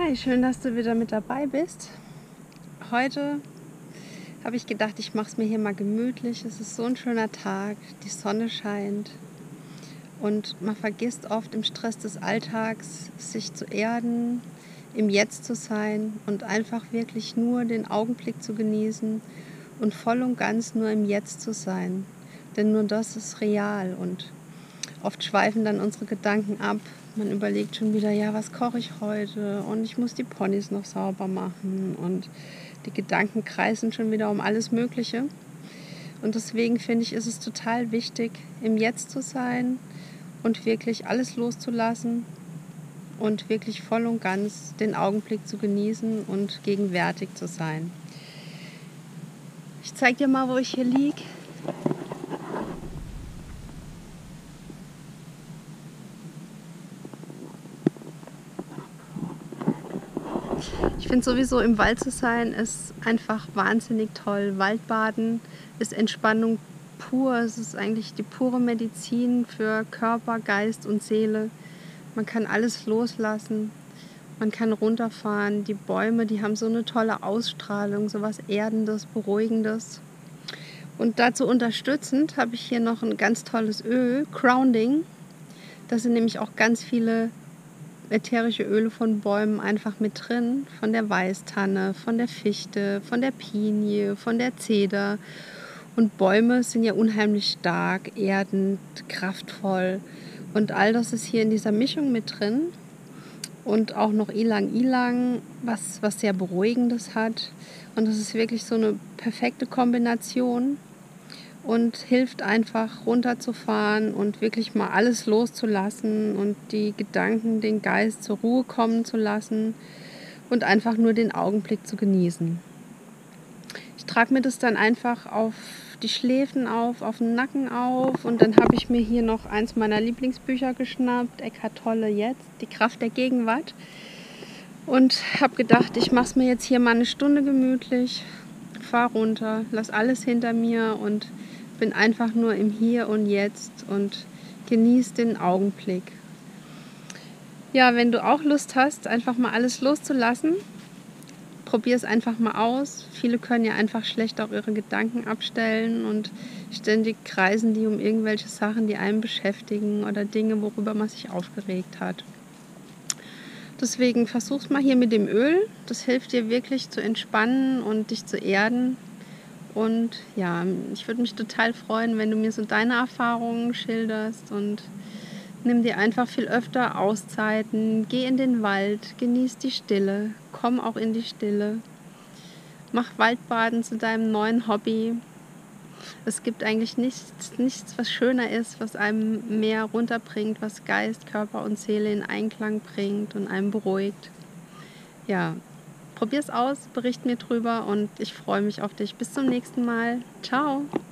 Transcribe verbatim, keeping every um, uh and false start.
Hi, schön, dass du wieder mit dabei bist. Heute habe ich gedacht, ich mache es mir hier mal gemütlich. Es ist so ein schöner Tag, die Sonne scheint und man vergisst oft im Stress des Alltags, sich zu erden, im Jetzt zu sein und einfach wirklich nur den Augenblick zu genießen und voll und ganz nur im Jetzt zu sein. Denn nur das ist real und oft schweifen dann unsere Gedanken ab. Man überlegt schon wieder, ja, was koche ich heute? Und ich muss die Ponys noch sauber machen. Und die Gedanken kreisen schon wieder um alles Mögliche. Und deswegen finde ich, ist es total wichtig, im Jetzt zu sein und wirklich alles loszulassen und wirklich voll und ganz den Augenblick zu genießen und gegenwärtig zu sein. Ich zeige dir mal, wo ich hier liege. Ich finde sowieso, im Wald zu sein, ist einfach wahnsinnig toll. Waldbaden ist Entspannung pur. Es ist eigentlich die pure Medizin für Körper, Geist und Seele. Man kann alles loslassen. Man kann runterfahren. Die Bäume, die haben so eine tolle Ausstrahlung, so was Erdendes, Beruhigendes. Und dazu unterstützend habe ich hier noch ein ganz tolles Öl, Grounding. Da sind nämlich auch ganz viele ätherische Öle von Bäumen einfach mit drin, von der Weißtanne, von der Fichte, von der Pinie, von der Zeder. Und Bäume sind ja unheimlich stark, erdend, kraftvoll. Und all das ist hier in dieser Mischung mit drin. Und auch noch Ilang Ilang, was, was sehr Beruhigendes hat. Und das ist wirklich so eine perfekte Kombination und hilft einfach runterzufahren und wirklich mal alles loszulassen und die Gedanken, den Geist zur Ruhe kommen zu lassen und einfach nur den Augenblick zu genießen. Ich trage mir das dann einfach auf die Schläfen auf, auf den Nacken auf und dann habe ich mir hier noch eins meiner Lieblingsbücher geschnappt, Eckhart Tolle Jetzt, die Kraft der Gegenwart, und habe gedacht, ich mache es mir jetzt hier mal eine Stunde gemütlich, fahre runter, lass alles hinter mir und bin einfach nur im Hier und Jetzt und genieße den Augenblick. Ja, wenn du auch Lust hast, einfach mal alles loszulassen, probier es einfach mal aus. Viele können ja einfach schlecht auch ihre Gedanken abstellen und ständig kreisen die um irgendwelche Sachen, die einen beschäftigen oder Dinge, worüber man sich aufgeregt hat. Deswegen versuch's mal hier mit dem Öl. Das hilft dir wirklich zu entspannen und dich zu erden. Und ja, ich würde mich total freuen, wenn du mir so deine Erfahrungen schilderst und nimm dir einfach viel öfter Auszeiten, geh in den Wald, genieß die Stille, komm auch in die Stille, mach Waldbaden zu deinem neuen Hobby. Es gibt eigentlich nichts, nichts, was schöner ist, was einem mehr runterbringt, was Geist, Körper und Seele in Einklang bringt und einem beruhigt. Ja, probier's aus, bericht mir drüber und ich freue mich auf dich. Bis zum nächsten Mal. Ciao!